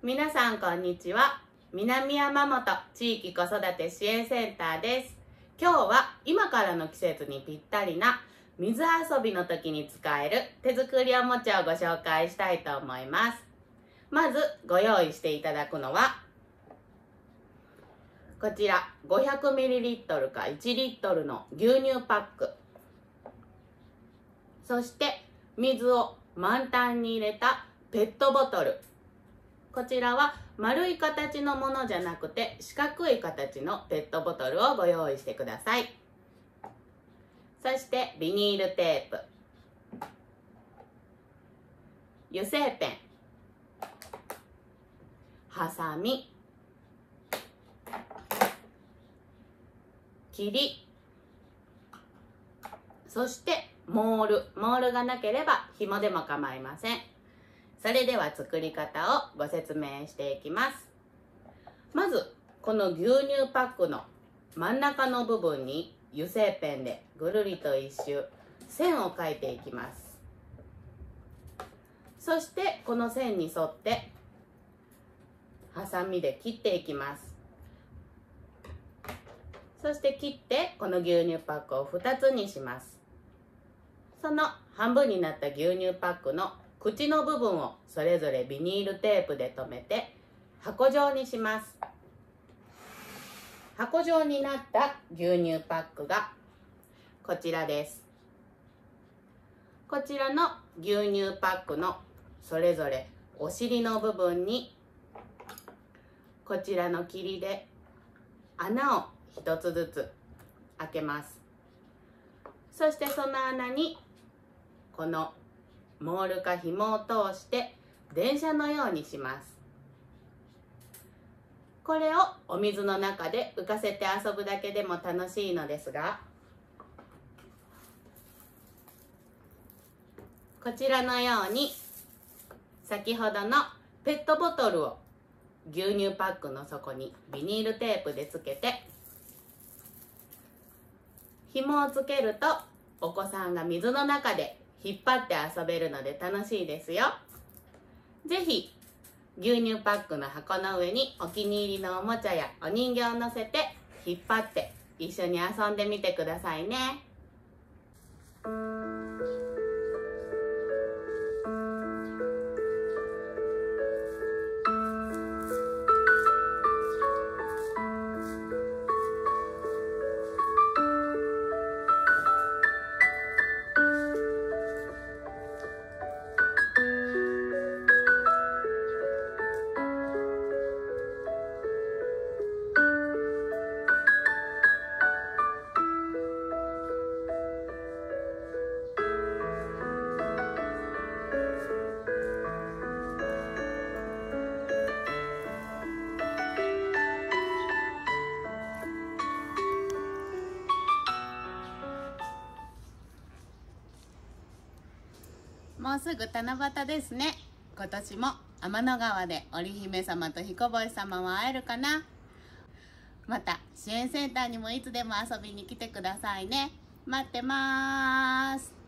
皆さんこんにちは。南山本地域子育て支援センターです。今日は今からの季節にぴったりな水遊びの時に使える手作りおもちゃをご紹介したいと思います。まずご用意していただくのはこちら 500ml か1リットルの牛乳パック、そして水を満タンに入れたペットボトル、こちらは丸い形のものじゃなくて四角い形のペットボトルをご用意してください。そしてビニールテープ、油性ペン、ハサミ、切り、そしてモールがなければ紐でも構いません。それでは作り方をご説明していきます。まずこの牛乳パックの真ん中の部分に油性ペンでぐるりと一周線を描いていきます。そしてこの線に沿ってハサミで切っていきます。そして切ってこの牛乳パックを2つにします。その半分になった牛乳パックの口の部分をそれぞれビニールテープで留めて箱状にします。箱状になった牛乳パックがこちらです。こちらの牛乳パックのそれぞれお尻の部分にこちらの切りで穴を1つずつ開けます。そしてその穴にこのモールか紐を通して電車のようにします。これをお水の中で浮かせて遊ぶだけでも楽しいのですが、こちらのように先ほどのペットボトルを牛乳パックの底にビニールテープでつけて紐をつけるとお子さんが水の中で引っ張って遊べるので楽しいですよ。ぜひ牛乳パックの箱の上にお気に入りのおもちゃやお人形を乗せて引っ張って一緒に遊んでみてくださいね。もうすぐ七夕ですね。今年も天の川で織姫様と彦星様は会えるかな。また支援センターにもいつでも遊びに来てくださいね。待ってます。